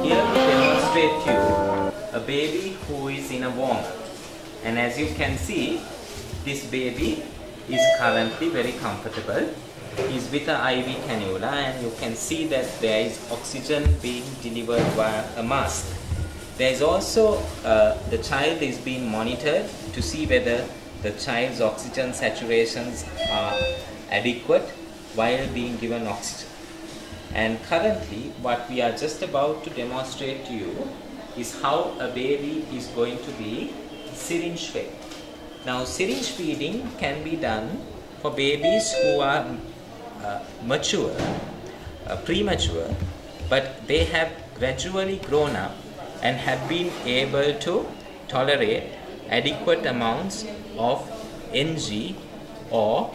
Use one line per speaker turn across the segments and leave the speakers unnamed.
Here we demonstrate you a baby who is in a warmer, and as you can see, this baby is currently very comfortable. He's with an IV cannula, and you can see that there is oxygen being delivered via a mask. There is also the child is being monitored to see whether the child's oxygen saturations are adequate while being given oxygen. And currently what we are just about to demonstrate to you is how a baby is going to be syringe fed. Now syringe feeding can be done for babies who are mature, premature, but they have gradually grown up and have been able to tolerate adequate amounts of NG or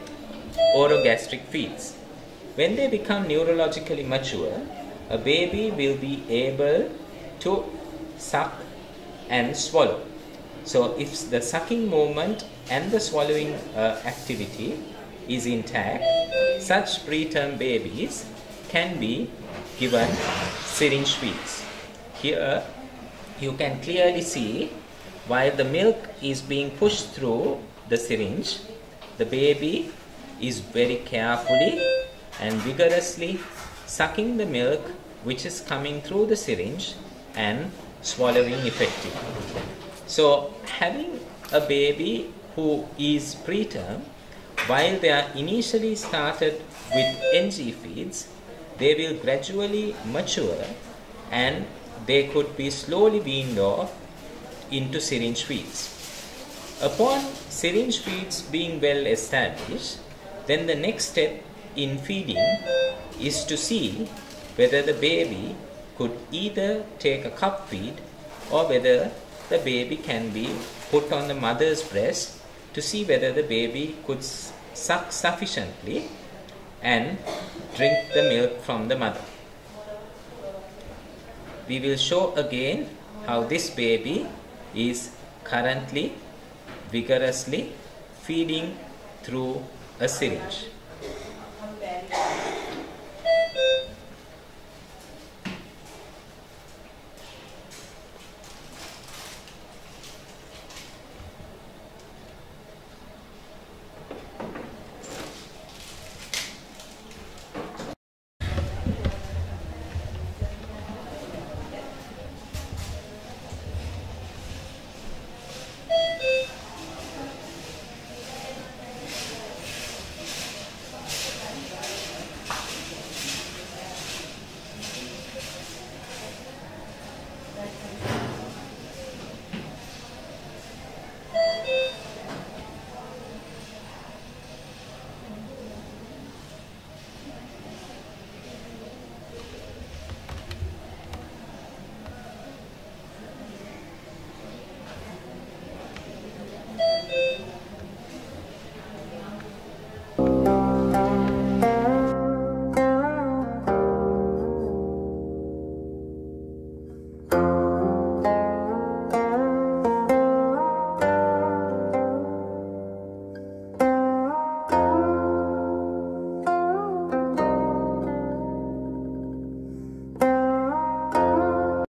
orogastric feeds. When they become neurologically mature, a baby will be able to suck and swallow. So if the sucking movement and the swallowing activity is intact, such preterm babies can be given syringe feeds. Here you can clearly see while the milk is being pushed through the syringe, the baby is very carefully and vigorously sucking the milk which is coming through the syringe and swallowing effectively. So having a baby who is preterm, while they are initially started with NG feeds, they will gradually mature and they could be slowly weaned off into syringe feeds. Upon syringe feeds being well established, then the next step in feeding is to see whether the baby could either take a cup feed or whether the baby can be put on the mother's breast to see whether the baby could suck sufficiently and drink the milk from the mother. We will show again how this baby is currently vigorously feeding through a syringe.